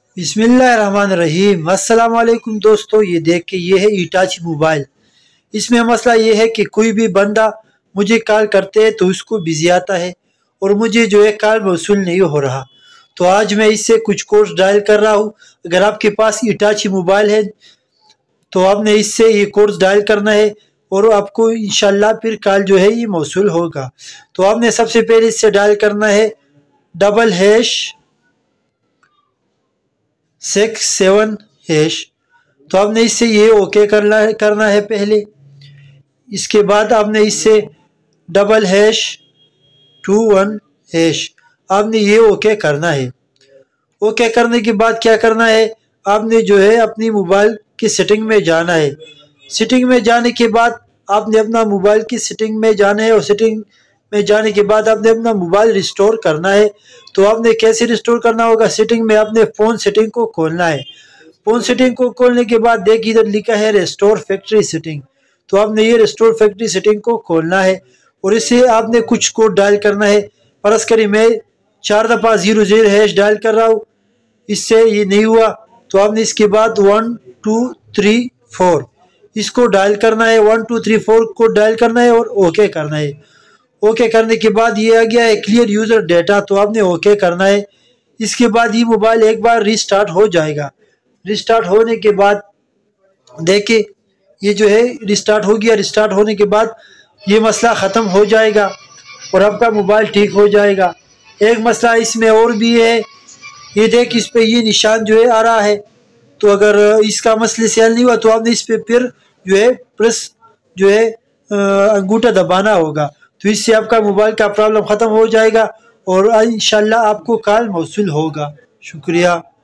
बिस्मिल्लाहिर्रहमानिर्रहीम। अस्सलाम वालेकुम दोस्तों, ये देख के ये है इटाची मोबाइल। इसमें मसला ये है कि कोई भी बंदा मुझे कॉल करते हैं तो उसको बिजी आता है और मुझे जो है कॉल वसूल नहीं हो रहा। तो आज मैं इससे कुछ कोर्स डायल कर रहा हूँ। अगर आपके पास इटाची मोबाइल है तो आपने इससे ये कोर्स डायल करना है और आपको इंशाल्लाह फिर कॉल जो है ये मौसूल होगा। तो आपने सबसे पहले इससे डायल करना है ##6 7#। तो आपने इससे ये ओके करना है पहले। इसके बाद आपने इससे ##21#। आपने ये ओके करना है। ओके करने के बाद क्या करना है, आपने जो है अपनी मोबाइल की सेटिंग में जाना है। सेटिंग में जाने के बाद आपने अपना मोबाइल की सेटिंग में जाना है और सेटिंग में जाने के बाद आपने अपना मोबाइल रिस्टोर करना है। तो आपने कैसे रिस्टोर करना होगा, सेटिंग में आपने फ़ोन सेटिंग को खोलना है। फ़ोन सेटिंग को खोलने के बाद देखिए इधर लिखा है रिस्टोर फैक्ट्री सेटिंग। तो आपने ये रिस्टोर फैक्ट्री सेटिंग को खोलना है और इससे आपने कुछ कोड डायल करना है। फर्ज करिए मैं 4 दफ़ा 00# डायल कर रहा हूँ, इससे ये नहीं हुआ तो आपने इसके बाद 1 2 3 4 इसको डायल करना है। 1 2 3 4 को डायल करना है और ओके करना है। ओके करने के बाद ये आ गया है क्लियर यूज़र डेटा, तो आपने ओके करना है। इसके बाद ये मोबाइल एक बार रिस्टार्ट हो जाएगा। रिस्टार्ट होने के बाद देखिए ये जो है रिस्टार्ट हो गया। रिस्टार्ट होने के बाद ये मसला ख़त्म हो जाएगा और आपका मोबाइल ठीक हो जाएगा। एक मसला इसमें और भी है, ये देख इस पे ये निशान जो है आ रहा है। तो अगर इसका मसले से हल नहीं हुआ तो आपने इस पे फिर जो है प्रेस जो है अंगूठा दबाना होगा। तो इससे आपका मोबाइल का प्रॉब्लम ख़त्म हो जाएगा और इंशाल्लाह आपको कॉल मौसूल होगा। शुक्रिया।